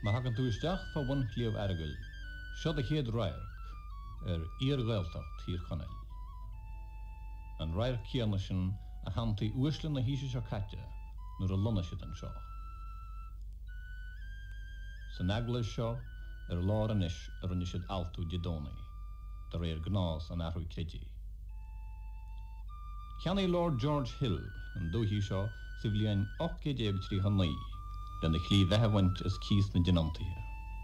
Maar hagan túisteach fa bhain clíomh Errigal, seo a chéad rairc Gaeltacht hir Chonel. An rairc céanna sin a hantaí uaisle na híise seo caite nuair a lona siad an seo. San agla seo lár anis rinne siad altú de Dónaí, de réir gnás an airthú céidí. Cheannaí Lord George Hill an dúhí seo sa bhliain 839 lena chlí bheithhaint is cís na dinantaithe.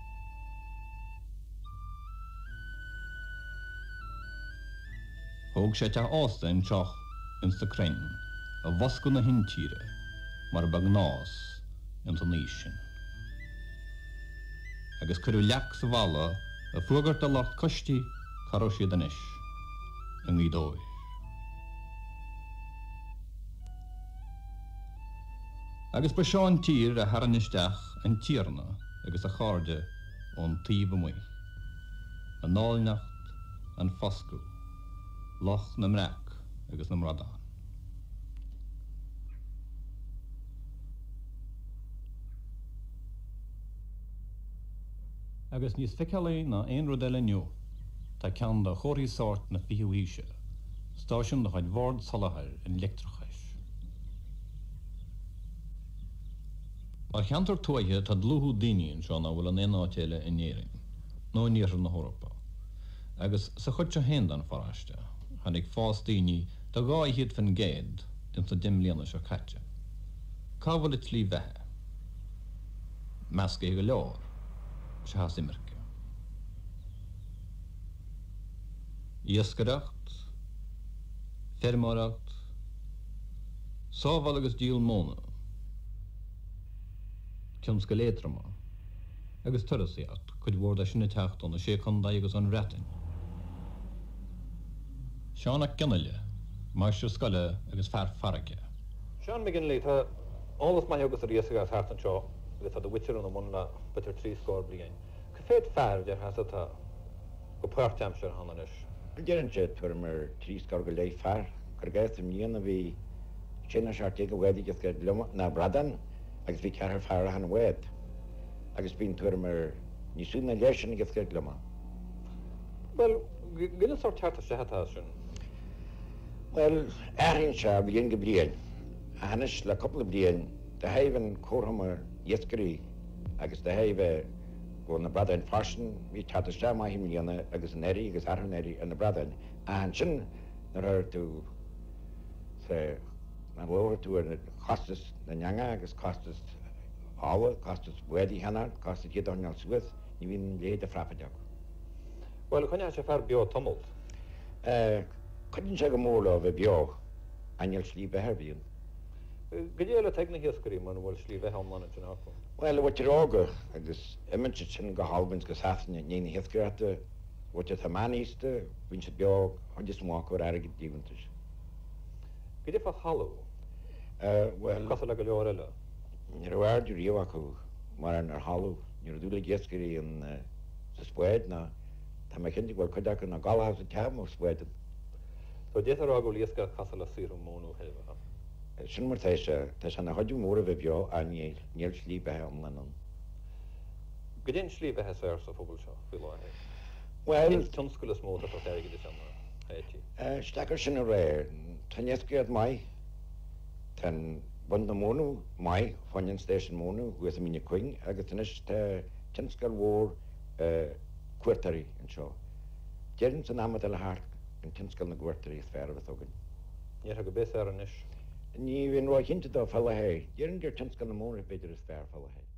Thóg sé teach ásta in teach in sa crainn a bhosca na hintíre mar ba gnás in sa níos sin. Agus curú leach sa bhalla a fuagart a locht costí caró siad anis in Gweedore. Agus ba seo an tír a haranisteach an tíarna agus a cháde ón tíb amuí. An nálnacht, an foscú, loch na mrec agus na mradán. Agus níos ficalaí na aon rud eile nniu, tá ceann de chóirí sort na fiúhíise, stáisiún de chuid bhord salathir in leictrachais. Mar cheantar tuaithe tá dlúthú daoine seo na bhfuil an éáiteile in éiring, nó in éireann na Eorpa. Agus sa chuid se héin an faráiste, chanig fás daoine do gáithiad fan géad den sa dimlíana seo caite. Cá bhfuil it lí bheitthe. Measca go leor, se has imirce. Iascadacht, fermaracht, sábhal agus díal móna, ceann go létrama, agus turasíart chud bhór a sinna teachtain a sé chundá agus an retin. Seán McGinley, Maistre Scoile agus Falcarragh. Seán McGinley, tá álas mai agus a riasca as hartan seo, agus tá do witcher an mna betar 3 scór bliain. Ca féad fear de has atá go páirteamsir hananis. Dearan sé tuair mar 3 scór go léi fear, gur gaith am líana bhí sinna seart go bhhéad agus go luma na bradan, agus bhí ceathar fear a an bhhéad. Agus bíon tuair mar níosú na leisin agus go luma. Well, gine sort tearta sé hatá sin? Well, airíonn se bhíon go bliain. A hanis le coppla bliain, de haibhann córamar iascarí agus de haibh go na bradain farsin, bhí tearta sé mai himlíana agus an éirí agus arthan éirí an na bradain. A han sin nar tú na bhór tú an chostas na neanga agus costas áha, costas bhuaidí henar, costas iadorneal suas, ní bhíon léad a frappadeach. Well, chuine sé fear beo tumult? Chuann sé go mór a bheith beo aineal slí bheithir bhíon. Go dhéile teag na hiascarí man bhfuil slí bheith amlána sin ácha? Well, bhait rága agus imimse sin go hábhainn go sasanna néana hiascairta, bhait a maníiste, bhíonn sé beo chuidir mácha ar airgid díhantais. Go dé fa hallú? Well, Casa le go leor eile? Ní bhhairú riomh acu mar an ar hallú, ní dúla hiascarí an sa spóid na tá me cinnte bhfuil chuideach na gáilthe a team ó spóidan. Tá détar á go líasca casa le sír mónú heilbh. Sin mar tá se na chuidú mór a bheith beo a níl slí bheith amlanan. Go dén slí bheithe séir sa fóbal seo fi láithe? Well, tunscoil is móta tá teige de semna héití. Steagar sin a réir, tá neascaad mai, tá bund na mónú mai, fáin station mónú, gus a mína cuing, agus inis tá tinscail mhór cuairtarí an seo. Déireann san amad eile thart an tinscail na cuairtarí is fear a thugann. Níor go bés ar an is? Ní bhíon roi cinnte dá fellahé, déireann gur tinscail na mór beidir is fear fellahé.